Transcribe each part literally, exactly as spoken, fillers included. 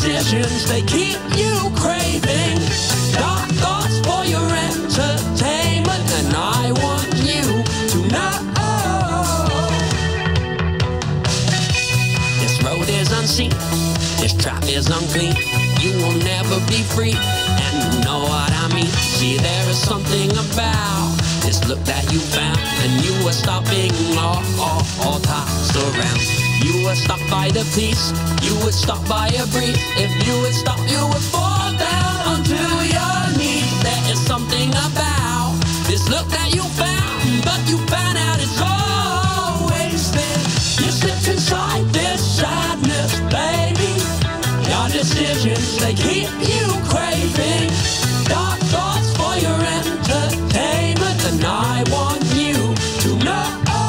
decisions, they keep you craving. Dark thoughts for your entertainment, and I want you to know this road is unseen, this trap is unclean. You will never be free, and you know what I mean. See, there is something about this look that you found, and you were stopping all, all, all tossed around. You were stopped by the peace, you were stopped by a breeze. If you would stop, you would fall down onto your knees. There is something about this look that you found, but you found out it's always been. You slipped inside this sadness, baby. Your decisions, they keep you craving. Dark thoughts for your entertainment, and I want you to know.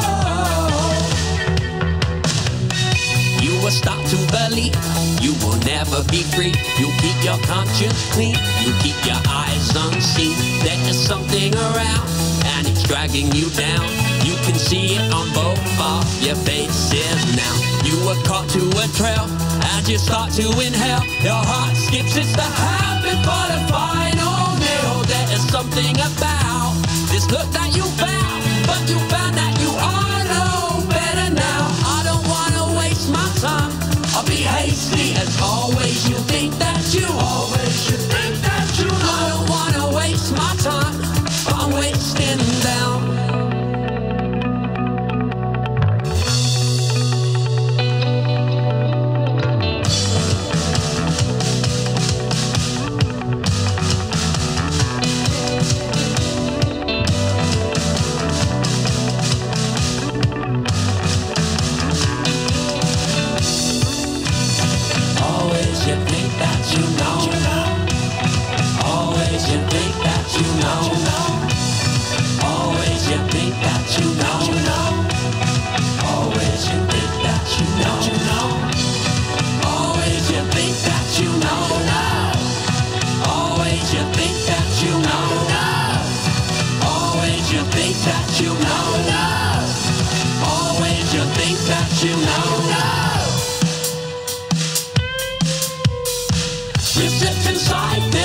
You will start to believe you will never be free. You keep your conscience clean, you keep your eyes unseen. There is something around, and it's dragging you down. You can see it on both of your faces now. You were caught to a trail, as you start to inhale, your heart skips, it's the habit for the final nail. There is something about this look that you found, but you found that you are no better now. I don't wanna waste my time, I'll be hasty as always. You think that you always, you think that you know. I don't wanna waste my time, but I'm wasting down.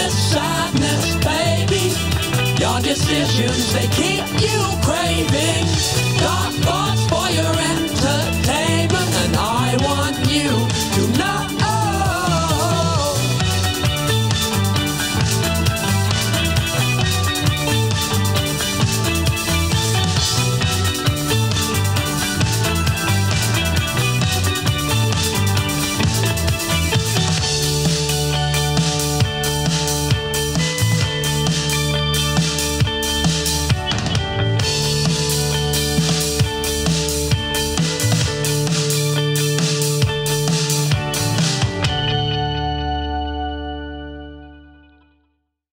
Decisions, they keep you craving.